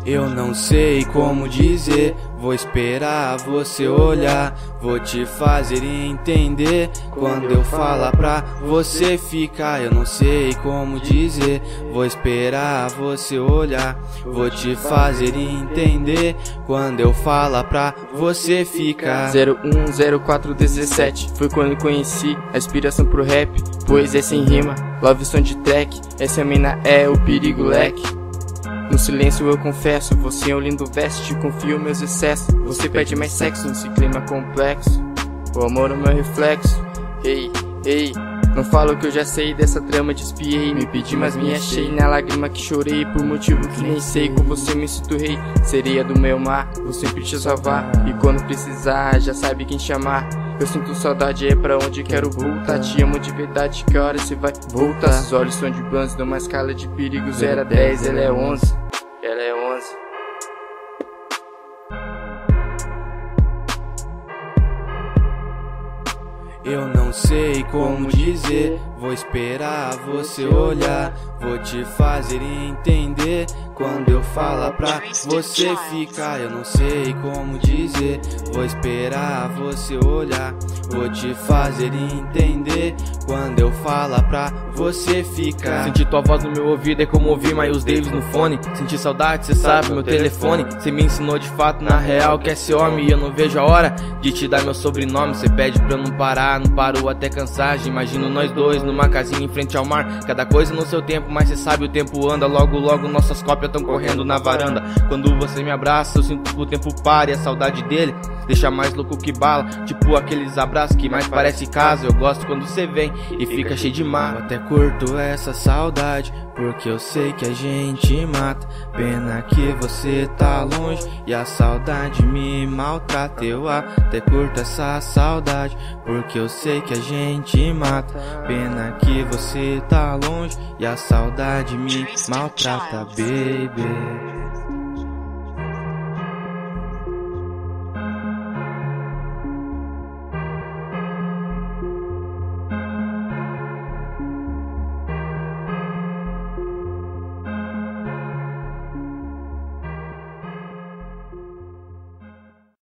Eu não sei como dizer, vou esperar você olhar, vou te fazer entender. Quando eu falar pra você ficar, eu não sei como dizer, vou esperar você olhar, vou te fazer entender. Quando eu falar pra você ficar. 010417 foi quando conheci a inspiração pro rap, pois é sem rima, love som de track. Essa mina é o perigo leque. No silêncio eu confesso, você é um lindo verso, te confio meus excessos. Você pede mais sexo nesse clima complexo, o amor é o meu reflexo. Ei, ei, não falo que eu já sei dessa trama, te espiei, me pedi mas me achei na lágrima que chorei, por motivo que nem sei. Com você me sinto rei, sereia do meu mar, vou sempre te salvar, e quando precisar já sabe quem chamar. Eu sinto saudade, é pra onde quero voltar, te amo de verdade, que hora você vai voltar. Seus olhos são de bronze, dão uma escala de perigo 0 a 10, ela é 11, ela é 11. Eu não sei como dizer, vou esperar você olhar, vou te fazer entender. Quando eu falar pra você ficar, eu não sei como dizer, vou esperar você olhar, vou te fazer entender. Quando eu falar pra você ficar. Sentir tua voz no meu ouvido é como ouvir Miles Davis no fone. Sentir saudade, cê sabe, meu telefone. Cê me ensinou de fato, na real, que é ser homem. E eu não vejo a hora de te dar meu sobrenome. Cê pede pra eu não parar, não paro até cansar. Imagino nós dois numa casinha em frente ao mar. Cada coisa no seu tempo, mas cê sabe o tempo anda. Logo, logo nossas cópias tão correndo na varanda. Quando você me abraça, eu sinto que o tempo para. E a saudade dele deixa mais louco que bala. Tipo aqueles abraços que mais parece casa. Eu gosto quando cê vem e fica cheio de mar. Eu até curto essa saudade, porque eu sei que a gente mata. Pena que você tá longe e a saudade me maltrata. Eu até curto essa saudade, porque eu sei que a gente mata. Pena que você tá longe e a saudade me maltrata, baby.